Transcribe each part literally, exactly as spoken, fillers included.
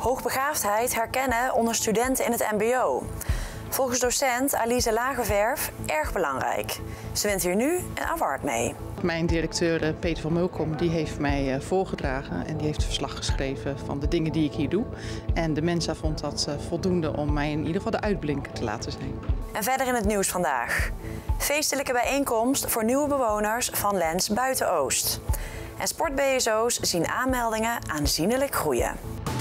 Hoogbegaafdheid herkennen onder studenten in het mbo. Volgens docent Alize Lagerwerf erg belangrijk. Ze wint hier nu een award mee. Mijn directeur Peter van Mulkom die heeft mij voorgedragen en die heeft verslag geschreven van de dingen die ik hier doe. En de Mensa vond dat voldoende om mij in ieder geval de uitblinker te laten zijn. En verder in het nieuws vandaag. Feestelijke bijeenkomst voor nieuwe bewoners van Lens Buiten-Oost. En sport-B S O's zien aanmeldingen aanzienlijk groeien.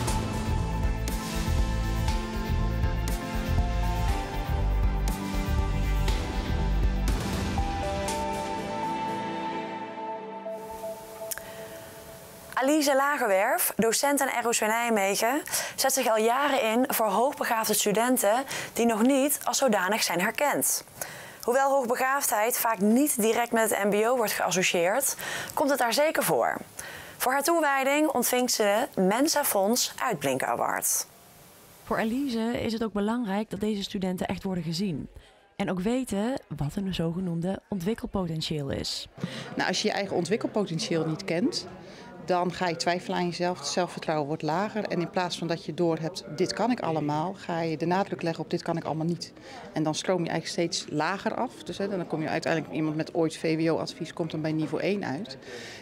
Alize Lagerwerf, docent aan R O C Nijmegen, zet zich al jaren in voor hoogbegaafde studenten die nog niet als zodanig zijn herkend. Hoewel hoogbegaafdheid vaak niet direct met het mbo wordt geassocieerd, komt het daar zeker voor. Voor haar toewijding ontving ze de Mensa Fonds Uitblinker Award. Voor Alize is het ook belangrijk dat deze studenten echt worden gezien. En ook weten wat een zogenoemde ontwikkelpotentieel is. Nou, als je je eigen ontwikkelpotentieel niet kent, dan ga je twijfelen aan jezelf, het zelfvertrouwen wordt lager. En in plaats van dat je doorhebt, dit kan ik allemaal, ga je de nadruk leggen op dit kan ik allemaal niet. En dan stroom je eigenlijk steeds lager af. Dus hè, dan kom je uiteindelijk, iemand met ooit V W O-advies komt dan bij niveau één uit.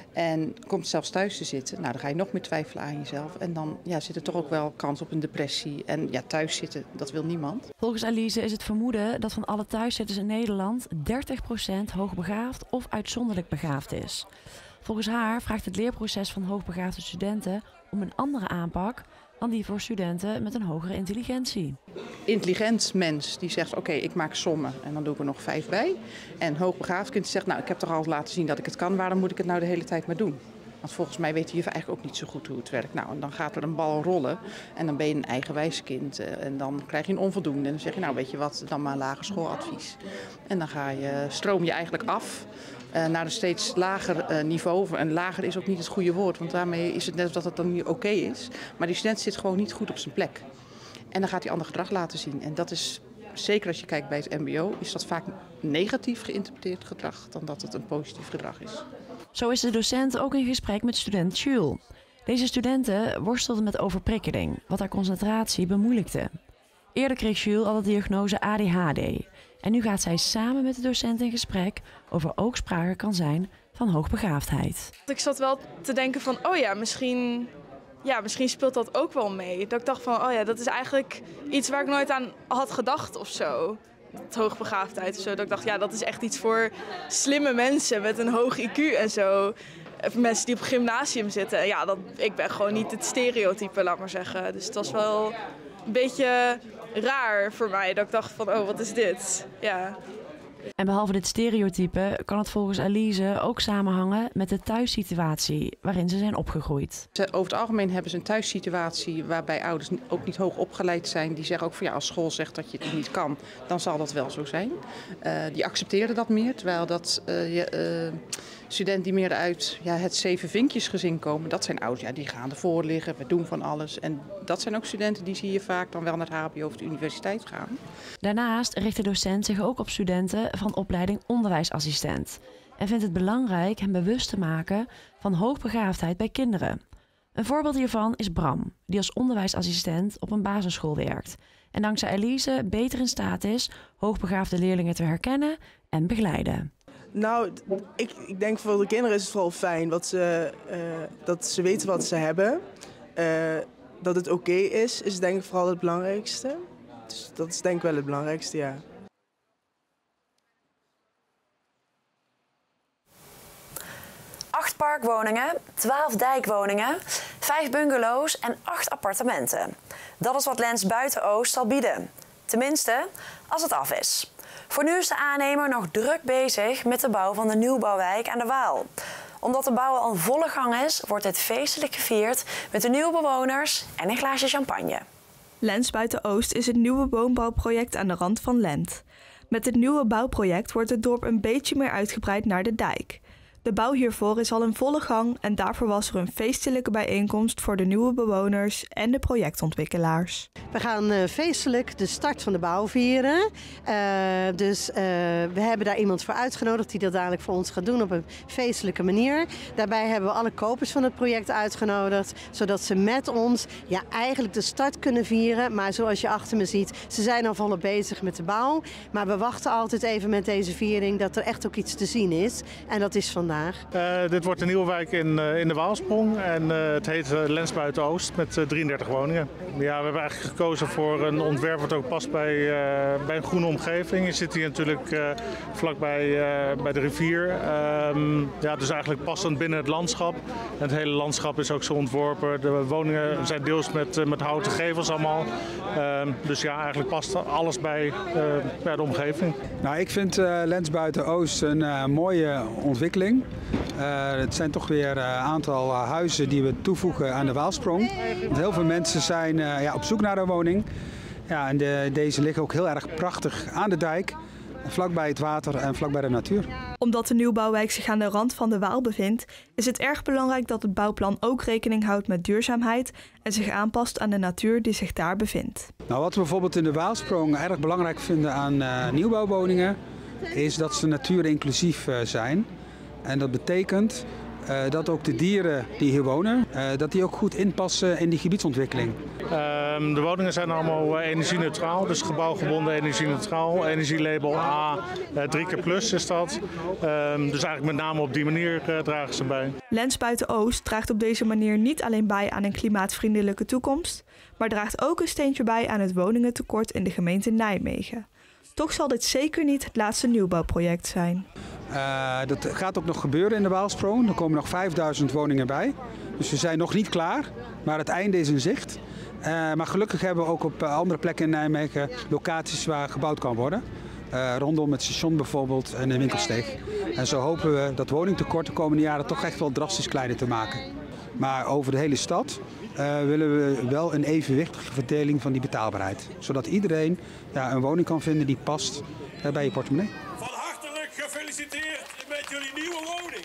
En komt zelfs thuis te zitten, nou dan ga je nog meer twijfelen aan jezelf. En dan ja, zit er toch ook wel kans op een depressie. En ja, thuis zitten, dat wil niemand. Volgens Alize is het vermoeden dat van alle thuiszitters in Nederland dertig procent hoogbegaafd of uitzonderlijk begaafd is. Volgens haar vraagt het leerproces van hoogbegaafde studenten om een andere aanpak dan die voor studenten met een hogere intelligentie. Intelligent mens die zegt oké, okay, ik maak sommen en dan doe ik er nog vijf bij. En hoogbegaafd kind zegt nou ik heb toch al laten zien dat ik het kan, waarom moet ik het nou de hele tijd maar doen? Want volgens mij weet de juf eigenlijk ook niet zo goed hoe het werkt. Nou, en dan gaat er een bal rollen en dan ben je een eigenwijs kind. En dan krijg je een onvoldoende en dan zeg je nou weet je wat, dan maar lager schooladvies. En dan ga je, stroom je eigenlijk af Uh, naar een steeds lager uh, niveau. En lager is ook niet het goede woord, want daarmee is het net dat het dan niet oké okay is. Maar die student zit gewoon niet goed op zijn plek. En dan gaat hij ander gedrag laten zien. En dat is, zeker als je kijkt bij het mbo, is dat vaak negatief geïnterpreteerd gedrag dan dat het een positief gedrag is. Zo is de docent ook in gesprek met student Jules. Deze studenten worstelden met overprikkeling, wat haar concentratie bemoeilijkte. Eerder kreeg Jules al de diagnose A D H D. En nu gaat zij samen met de docent in gesprek over ook sprake kan zijn van hoogbegaafdheid. Ik zat wel te denken van, oh ja, misschien, ja, misschien speelt dat ook wel mee. Dat ik dacht van, oh ja, dat is eigenlijk iets waar ik nooit aan had gedacht of zo. Dat hoogbegaafdheid of zo. Dat ik dacht, ja, dat is echt iets voor slimme mensen met een hoog I Q en zo. Mensen die op het gymnasium zitten. Ja, dat, ik ben gewoon niet het stereotype, laat maar zeggen. Dus het was wel een beetje raar voor mij. Dat ik dacht van, oh, wat is dit? Ja. En behalve dit stereotype kan het volgens Alize ook samenhangen met de thuissituatie waarin ze zijn opgegroeid. Over het algemeen hebben ze een thuissituatie waarbij ouders ook niet hoog opgeleid zijn. Die zeggen ook van ja, als school zegt dat je het niet kan, dan zal dat wel zo zijn. Uh, die accepteren dat meer, terwijl dat uh, je, uh, studenten die meer uit ja, het zeven vinkjes gezin komen, dat zijn ouders, ja, die gaan ervoor liggen, we doen van alles. En dat zijn ook studenten die zie je vaak dan wel naar het H B O of de universiteit gaan. Daarnaast richt de docent zich ook op studenten van opleiding onderwijsassistent en vindt het belangrijk hen bewust te maken van hoogbegaafdheid bij kinderen. Een voorbeeld hiervan is Bram, die als onderwijsassistent op een basisschool werkt en dankzij Alize beter in staat is hoogbegaafde leerlingen te herkennen en begeleiden. Nou, ik, ik denk voor de kinderen is het vooral fijn dat ze, uh, dat ze weten wat ze hebben. Uh, dat het oké okay is, is denk ik vooral het belangrijkste. Dus dat is denk ik wel het belangrijkste, ja. Acht parkwoningen, twaalf dijkwoningen, vijf bungalows en acht appartementen. Dat is wat Lens Buiten-Oost zal bieden. Tenminste, als het af is. Voor nu is de aannemer nog druk bezig met de bouw van de nieuwbouwwijk aan de Waal. Omdat de bouw al in volle gang is, wordt dit feestelijk gevierd met de nieuwe bewoners en een glaasje champagne. Lens Buiten-Oost is het nieuwe woonbouwproject aan de rand van Lent. Met het nieuwe bouwproject wordt het dorp een beetje meer uitgebreid naar de dijk. De bouw hiervoor is al in volle gang en daarvoor was er een feestelijke bijeenkomst voor de nieuwe bewoners en de projectontwikkelaars. We gaan uh, feestelijk de start van de bouw vieren. Uh, dus uh, we hebben daar iemand voor uitgenodigd die dat dadelijk voor ons gaat doen op een feestelijke manier. Daarbij hebben we alle kopers van het project uitgenodigd, zodat ze met ons ja, eigenlijk de start kunnen vieren. Maar zoals je achter me ziet, ze zijn al volop bezig met de bouw. Maar we wachten altijd even met deze viering dat er echt ook iets te zien is. En dat is vandaag. Uh, dit wordt een nieuwe wijk in, uh, in de Waalsprong en uh, het heet uh, Lensbuiten-Oost met uh, drieëndertig woningen. Ja, we hebben eigenlijk gekozen voor een ontwerp wat ook past bij, uh, bij een groene omgeving. Je zit hier natuurlijk uh, vlakbij uh, bij de rivier. Um, ja, dus eigenlijk passend binnen het landschap. En het hele landschap is ook zo ontworpen. De woningen zijn deels met, uh, met houten gevels allemaal. Um, dus ja, eigenlijk past alles bij, uh, bij de omgeving. Nou, ik vind uh, Lensbuiten-Oost een uh, mooie ontwikkeling. Uh, het zijn toch weer een uh, aantal uh, huizen die we toevoegen aan de Waalsprong. Want heel veel mensen zijn uh, ja, op zoek naar een woning. Ja, en de, deze liggen ook heel erg prachtig aan de dijk, vlakbij het water en vlakbij de natuur. Omdat de nieuwbouwwijk zich aan de rand van de Waal bevindt, is het erg belangrijk dat het bouwplan ook rekening houdt met duurzaamheid en zich aanpast aan de natuur die zich daar bevindt. Nou, wat we bijvoorbeeld in de Waalsprong erg belangrijk vinden aan uh, nieuwbouwwoningen, is dat ze natuurinclusief uh, zijn. En dat betekent uh, dat ook de dieren die hier wonen, uh, dat die ook goed inpassen in die gebiedsontwikkeling. Um, de woningen zijn allemaal uh, energie-neutraal, dus gebouwgebonden energie-neutraal. Energielabel A, uh, drie keer plus is dat. Um, dus eigenlijk met name op die manier uh, dragen ze bij. Lensbuiten-Oost draagt op deze manier niet alleen bij aan een klimaatvriendelijke toekomst, maar draagt ook een steentje bij aan het woningentekort in de gemeente Nijmegen. Toch zal dit zeker niet het laatste nieuwbouwproject zijn. Uh, dat gaat ook nog gebeuren in de Waalsprong. Er komen nog vijfduizend woningen bij. Dus we zijn nog niet klaar, maar het einde is in zicht. Uh, maar gelukkig hebben we ook op andere plekken in Nijmegen locaties waar gebouwd kan worden. Uh, rondom het station bijvoorbeeld en de winkelsteeg. En zo hopen we dat woningtekort de komende jaren toch echt wel drastisch kleiner te maken. Maar over de hele stad uh, willen we wel een evenwichtige verdeling van die betaalbaarheid. Zodat iedereen ja, een woning kan vinden die past uh, bij je portemonnee. Van hartelijk gefeliciteerd met jullie nieuwe woning.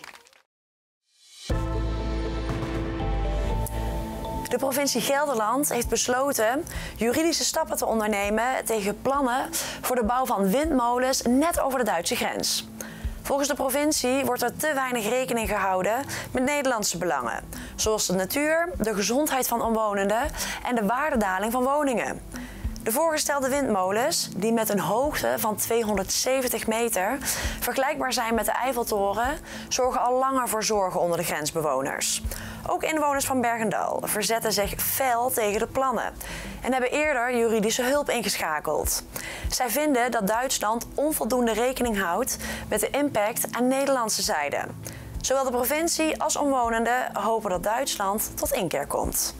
De provincie Gelderland heeft besloten juridische stappen te ondernemen tegen plannen voor de bouw van windmolens net over de Duitse grens. Volgens de provincie wordt er te weinig rekening gehouden met Nederlandse belangen, zoals de natuur, de gezondheid van omwonenden en de waardedaling van woningen. De voorgestelde windmolens, die met een hoogte van tweehonderdzeventig meter vergelijkbaar zijn met de Eiffeltoren, zorgen al langer voor zorgen onder de grensbewoners. Ook inwoners van Bergendal verzetten zich fel tegen de plannen en hebben eerder juridische hulp ingeschakeld. Zij vinden dat Duitsland onvoldoende rekening houdt met de impact aan Nederlandse zijde. Zowel de provincie als omwonenden hopen dat Duitsland tot inkeer komt.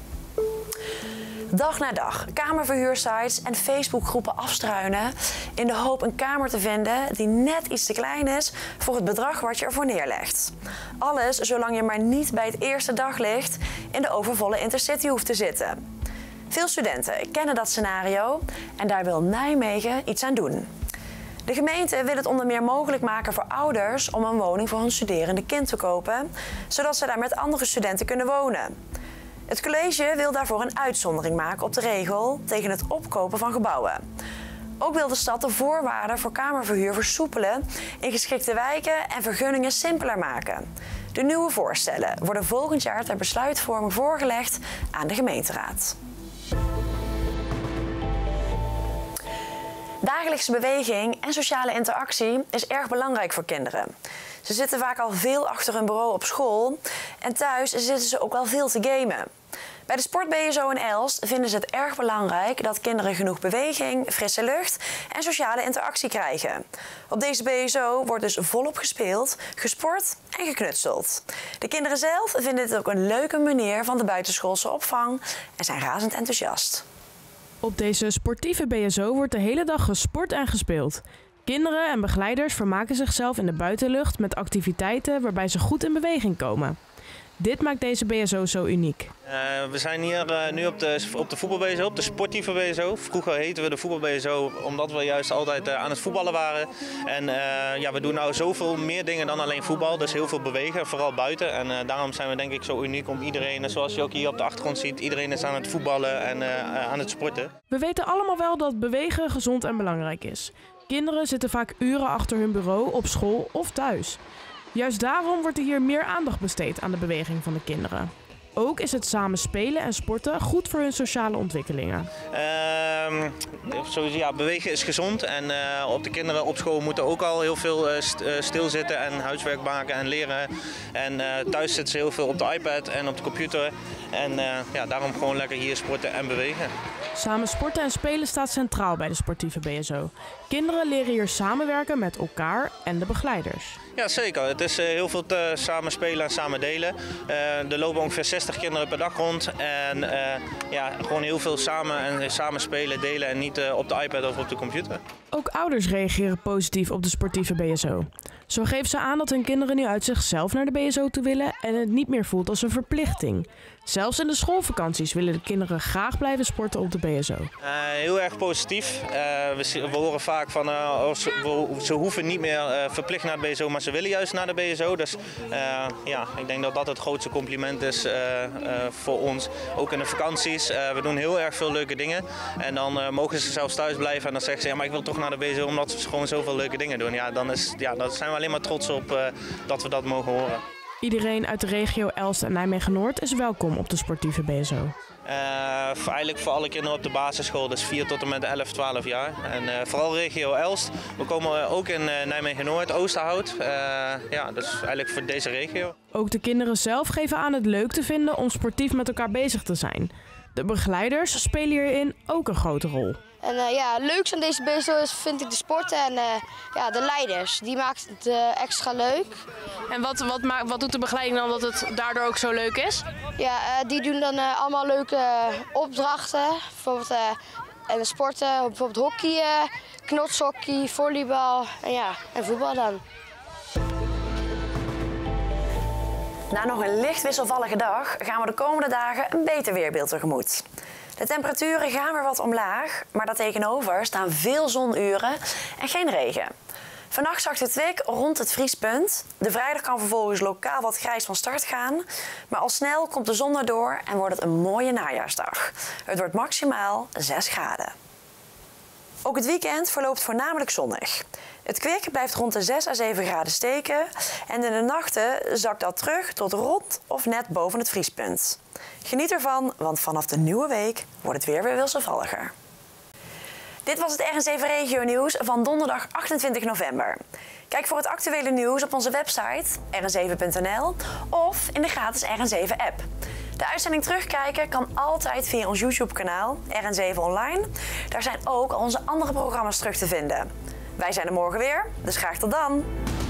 Dag na dag kamerverhuursites en Facebookgroepen afstruinen in de hoop een kamer te vinden die net iets te klein is voor het bedrag wat je ervoor neerlegt. Alles zolang je maar niet bij het eerste daglicht in de overvolle Intercity hoeft te zitten. Veel studenten kennen dat scenario en daar wil Nijmegen iets aan doen. De gemeente wil het onder meer mogelijk maken voor ouders om een woning voor hun studerende kind te kopen, zodat ze daar met andere studenten kunnen wonen. Het college wil daarvoor een uitzondering maken op de regel tegen het opkopen van gebouwen. Ook wil de stad de voorwaarden voor kamerverhuur versoepelen in geschikte wijken en vergunningen simpeler maken. De nieuwe voorstellen worden volgend jaar ter besluitvorming voorgelegd aan de gemeenteraad. Dagelijkse beweging en sociale interactie is erg belangrijk voor kinderen. Ze zitten vaak al veel achter hun bureau op school en thuis zitten ze ook wel veel te gamen. Bij de Sport B S O in Elst vinden ze het erg belangrijk dat kinderen genoeg beweging, frisse lucht en sociale interactie krijgen. Op deze B S O wordt dus volop gespeeld, gesport en geknutseld. De kinderen zelf vinden dit ook een leuke manier van de buitenschoolse opvang en zijn razend enthousiast. Op deze sportieve B S O wordt de hele dag gesport en gespeeld. Kinderen en begeleiders vermaken zichzelf in de buitenlucht met activiteiten waarbij ze goed in beweging komen. Dit maakt deze B S O zo uniek. Uh, we zijn hier uh, nu op de, op de voetbal-B S O, op de sportieve B S O. Vroeger heten we de voetbal-B S O omdat we juist altijd uh, aan het voetballen waren. En uh, ja, we doen nou zoveel meer dingen dan alleen voetbal, dus heel veel bewegen, vooral buiten. En uh, daarom zijn we denk ik zo uniek om iedereen, zoals je ook hier op de achtergrond ziet, iedereen is aan het voetballen en uh, aan het sporten. We weten allemaal wel dat bewegen gezond en belangrijk is. Kinderen zitten vaak uren achter hun bureau, op school of thuis. Juist daarom wordt er hier meer aandacht besteed aan de beweging van de kinderen. Ook is het samen spelen en sporten goed voor hun sociale ontwikkelingen. Uh, sowieso, ja, bewegen is gezond en uh, op de kinderen op school moeten ook al heel veel uh, st uh, stilzitten en huiswerk maken en leren. En uh, thuis zitten ze heel veel op de iPad en op de computer. En uh, ja, daarom gewoon lekker hier sporten en bewegen. Samen sporten en spelen staat centraal bij de sportieve B S O. Kinderen leren hier samenwerken met elkaar en de begeleiders. Ja, zeker. Het is uh, heel veel te samen spelen en samen delen. Uh, er lopen ongeveer zestig kinderen per dag rond. En uh, ja, gewoon heel veel samen en samen spelen, delen en niet uh, op de iPad of op de computer. Ook ouders reageren positief op de sportieve B S O. Zo geven ze aan dat hun kinderen nu uit zichzelf naar de B S O toe willen en het niet meer voelt als een verplichting. Zelfs in de schoolvakanties willen de kinderen graag blijven sporten op de B S O. Uh, heel erg positief. Uh, we, we horen vaak van uh, ze, we, ze hoeven niet meer uh, verplicht naar de B S O, maar ze willen juist naar de B S O. Dus uh, ja, ik denk dat dat het grootste compliment is uh, uh, voor ons. Ook in de vakanties. Uh, we doen heel erg veel leuke dingen. En dan uh, mogen ze zelfs thuis blijven en dan zeggen ze ja, maar ik wil toch naar de B S O omdat ze gewoon zoveel leuke dingen doen. Ja, dan is, ja, daar zijn we alleen maar trots op uh, dat we dat mogen horen. Iedereen uit de regio Elst en Nijmegen-Noord is welkom op de sportieve B S O. Uh, voor, eigenlijk voor alle kinderen op de basisschool, dus vier tot en met elf, twaalf jaar. En uh, vooral regio Elst. We komen ook in uh, Nijmegen-Noord, Oosterhout. Uh, ja, dus eigenlijk voor deze regio. Ook de kinderen zelf geven aan het leuk te vinden om sportief met elkaar bezig te zijn. De begeleiders spelen hierin ook een grote rol. En uh, ja, het leukste aan deze B S O is, vind ik de sport en uh, ja, de leiders. Die maakt het uh, extra leuk. En wat, wat, ma wat doet de begeleiding dan dat het daardoor ook zo leuk is? Ja, uh, die doen dan uh, allemaal leuke uh, opdrachten. Bijvoorbeeld uh, en sporten, bijvoorbeeld hockey, uh, knotshockey, volleybal en, ja, en voetbal dan. Na nog een licht wisselvallige dag gaan we de komende dagen een beter weerbeeld tegemoet. De temperaturen gaan weer wat omlaag, maar daartegenover staan veel zonuren en geen regen. Vannacht zakt het kwik rond het vriespunt. De vrijdag kan vervolgens lokaal wat grijs van start gaan. Maar al snel komt de zon erdoor en wordt het een mooie najaarsdag. Het wordt maximaal zes graden. Ook het weekend verloopt voornamelijk zonnig. Het kwik blijft rond de zes à zeven graden steken en in de nachten zakt dat terug tot rond of net boven het vriespunt. Geniet ervan, want vanaf de nieuwe week wordt het weer weer wisselvalliger. Dit was het R N zeven Regio Nieuws van donderdag achtentwintig november. Kijk voor het actuele nieuws op onze website r n zeven punt n l of in de gratis R N zeven app. De uitzending terugkijken kan altijd via ons YouTube-kanaal R N zeven Online. Daar zijn ook al onze andere programma's terug te vinden. Wij zijn er morgen weer, dus graag tot dan!